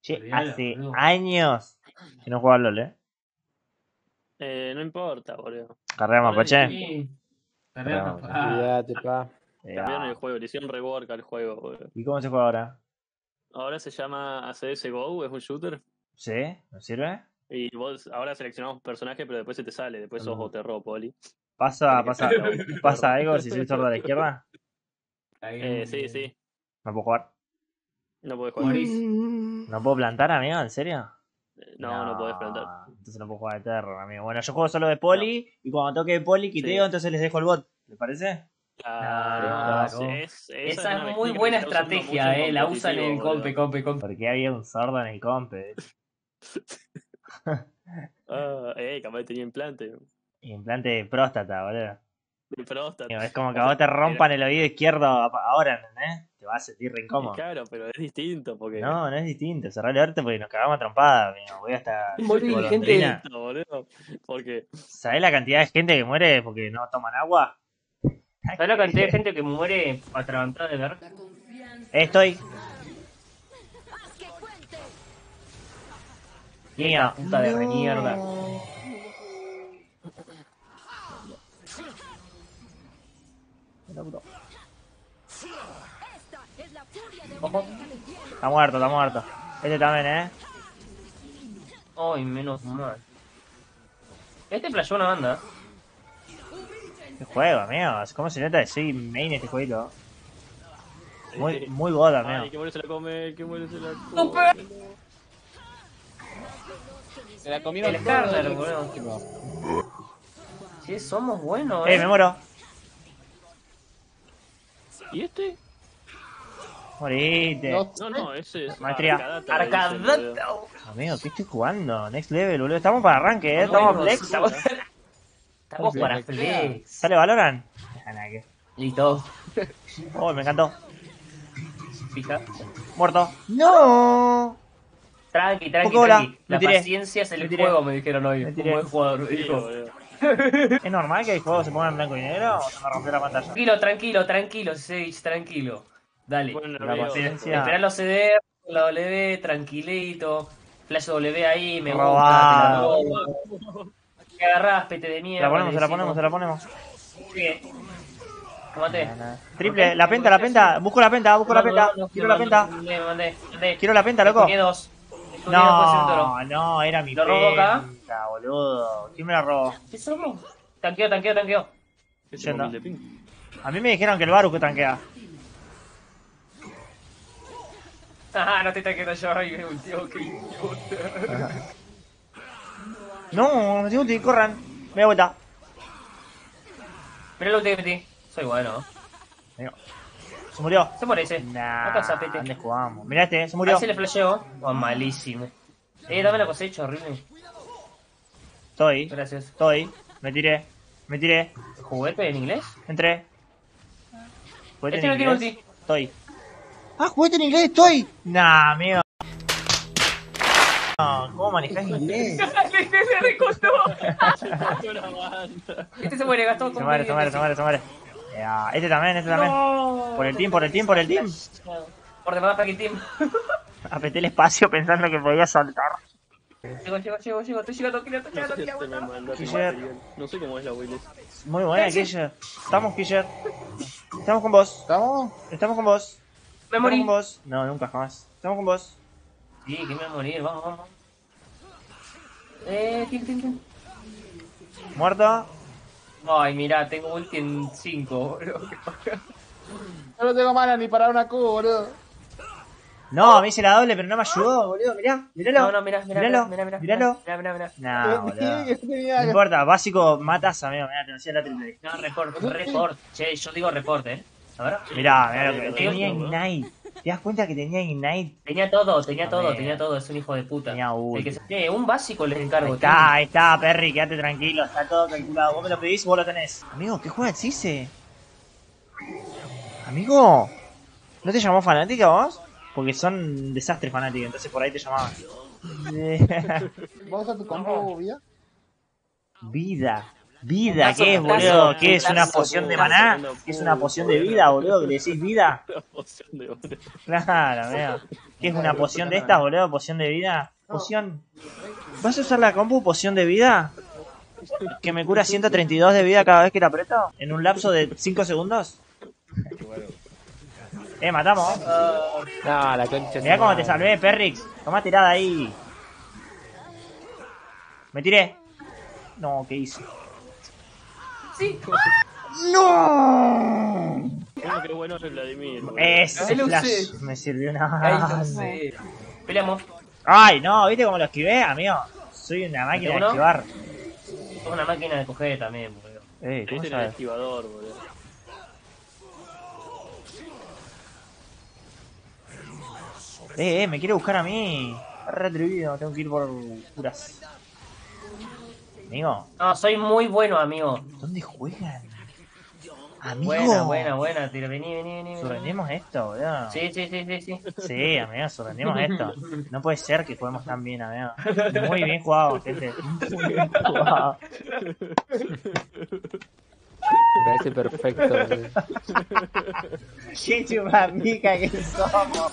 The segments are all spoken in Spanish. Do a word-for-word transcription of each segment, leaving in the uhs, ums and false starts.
Che, Olvidalo, hace boludo. años que no juego al LOL, eh. Eh, no importa, boludo. Carrera Ahora Mapache. Sí. Carrera Carrera Mapache. Mapache. Olvídate, pa. cambiaron el Ya. juego, le hicieron rework al juego, boludo. ¿Y cómo se juega ahora? Ahora se llama C S G O, es un shooter. ¿Sí? ¿No sirve? Y vos ahora seleccionamos un personaje, pero después se te sale. Después sos Mm. Oterro, Poli. ¿Pasa, Tenés que pasa, hacerlo. pasa algo si soy sordo a la izquierda? Ahí, Eh, sí, sí. ¿No puedo jugar? No podés jugar. Morís. ¿No puedo plantar, amigo? ¿En serio? Eh, No, no, podés plantar. Entonces no puedo jugar de terror, amigo. Bueno, yo juego solo de poli y cuando toque de poli quiteo, Sí. entonces les dejo el bot. ¿Les parece? Claro. Claro. Es- esa Esa una es muy mecánica buena que se está usando mucho estrategia, en eh. La usan en el competitivo, compe, boludo. compe, compe. Porque había un sordo en el compe. Ah, eh, capaz tenía implante. Implante de próstata, boludo. De próstata. Es como que O a vos sea, te rompan el oído izquierdo ahora, ¿entendés? Te vas a sentir re Y incómodo. claro, pero es distinto porque. No, no es distinto. Cerrá el orto porque nos cagamos a trompada, amigo. Voy hasta Morí, golondrina. gente. No, boludo. Porque. ¿Sabés la cantidad de gente que muere porque no toman agua? ¿Sabes la cantidad de gente que muere atragantada de ver? Eh, Estoy. Mía, puta de re mierda. Ojo. Está muerto, está muerto. Este también, ¿eh? Ay, menos mal. Este playó una banda. Qué juego, amigo. ¿Cómo se nota que soy main este jueguito? Muy, muy god, Ay, amigo. que muere se la come, que muere se la ¡No, come. Se la comieron El todos, Skarner, el boludo. equipo. Sí, somos buenos, ¡Eh, eh. me muero! ¿Y este? Morite. No, No, no, ese es. Maestría. Arcadata, le dicen, boludo. Arcadata. Amigo, ¿qué estoy jugando? Next level, boludo. Estamos para arranque, ¿eh? Estamos Estamos flex. Estamos, estamos para flex. ¿Sale Valorant? Ah, nada, que- Listo. Oh, me encantó. Fija. Muerto. ¡No! Tranqui, tranqui, Pokébola. tranqui. Me La tiré. paciencia es Me el tiré. juego, me dijeron hoy. Me Un tiré. buen jugador, me Sí, dijo. boludo. ¿Es normal que el juego se ponga en blanco y negro o se me rompió la pantalla? Tranquilo, tranquilo, tranquilo, Sage, tranquilo. Dale. Bueno, La veo, paciencia. Esperá los C D, la W, tranquilito. Flash W ahí, me Robado. gusta, te la robo. Te agarrás, pete de Se mierda. la ponemos, le se la ponemos, se la decimos. ponemos. Bien. Tómate. Triple, la penta, la penta. Busco la penta, busco la penta. Quiero la penta. Me mandé, me mandé, mandé. Quiero la penta, loco. Escudé dos. Escudé dos, puede ser un toro. No, no, era mi ¿Lo robo acá? penta, boludo. ¿Quién me la robó? ¿Qué somos? Tanqueo, tanqueo, tanqueo. Ese Yendo. con mil de ping. A mí me dijeron que el Baru que tanquea. Ah, no te tanqueo yo, ay, me ultió, qué idiota. No, me tengo que corran. Me da vuelta. Mirá lo que metí. Soy bueno. Amigo. Se murió. Se muere ese. Nah, Acá zapete. ¿dónde jugamos? Mirá este, se A murió. ese le flasheó. Oh, malísimo. Eh, dame la cosecha, horrible. Estoy, Gracias. estoy. Me tiré, me tiré. ¿Juguete en inglés? Entré. ¿Juguete Este en no tiene inglés? ulti. Estoy. Ah, juguete en inglés, estoy. Nah, amigo. No, ¿cómo manejás inglés? Este se recostó. Una banda. Este se muere, gastó Se muere, se muere, se muere, se muere. Ya, este también, este también. No. Por el team, por el team, por el team. Por demás para que team. Apreté el espacio pensando que podía saltar. Llego, llego, llego, llego. Estoy llegando, estoy llegando, estoy llegando, estoy Este me llegando. mandó Killer. su material. No sé cómo es la Willis. Muy buena, Kisher. Estamos, Kisher. Estamos con vos. ¿Estamos? Estamos con vos. Me Estamos morí. con vos. No, nunca jamás. Estamos con vos. Sí, que me voy a morir, vamos, vamos. Eh, team, team, team. Muerto. Ay, mira, tengo ulti en cinco, boludo. Yo no tengo mana ni para una Q, boludo. No, me hice la doble, pero no me ayudó, boludo. Mirá, miralo. No, no, mira, mira, Míralo, mira, mira, míralo. mira, mira, mira. No, boludo. Que tenía No que- importa, básico matas, amigo. Mirá, te decía la triple. No, report, report. Che, yo digo report, eh. A ver. Mirá, mirá lo que Tenía tenía todo, ¿no? Ignite. ¿Te das cuenta que tenía Ignite? Tenía todo, tenía todo, Amigo. tenía todo, es un hijo de puta. Tenía ulti. El que se tiene un básico les Ahí encargo. está, ahí está, Perry, quédate tranquilo, está todo calculado. Vos me lo pedís, vos lo tenés. Amigo, ¿qué juega el Cise? Amigo, ¿no te llamó fanática vos? Porque son desastres fanáticos, entonces por ahí te llamaban. ¿Vos a tu combo, vida? Vida, ¿Vida? Putazo, ¿Qué es, putazo, boludo? ¿Qué es una putazo, poción de putazo. maná? ¿Qué es una poción de vida, boludo? ¿Que le decís vida? La poción de oro. Claro, mira. ¿Qué es una poción de estas, boludo? ¿Poción de vida? ¿Poción? ¿Vas a usar la compu poción de vida? ¿Que me cura ciento treinta y dos de vida cada vez que la aprieto? ¿En un lapso de cinco segundos? Eh, matamos. No, la concha. Mirá cómo te salvé, Perrix. Toma tirada ahí. Me tiré. No, ¿qué hice? Sí. ¡No! Uno que es bueno es Vladimir. boludo. Ese Ahí lo flash usé. me sirvió Ay, nada. no sé. Peleamos. Ay, no, ¿viste cómo lo esquivé, amigo? Soy una máquina de ¿Uno? esquivar. Es una máquina de coger también, boludo. Eh, ¿cómo Este era el sabes? esquivador, boludo. Eh, eh, me quiere buscar a mí. Está re atrevido, tengo que ir por curas. Amigo, No, soy muy bueno, amigo. ¿dónde juegan? Amigo. Buena, buena, buena. Tira, vení, vení, vení. vení. Sorprendemos esto, boludo. Sí, sí, sí, sí, sí. Sí, amigo, sorprendemos esto. No puede ser que juguemos tan bien, amigo. Muy bien jugado, gente. Muy bien jugado. Me parece perfecto, boludo. Qué chupapica que somos.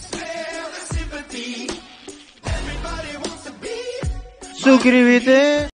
Suscríbete.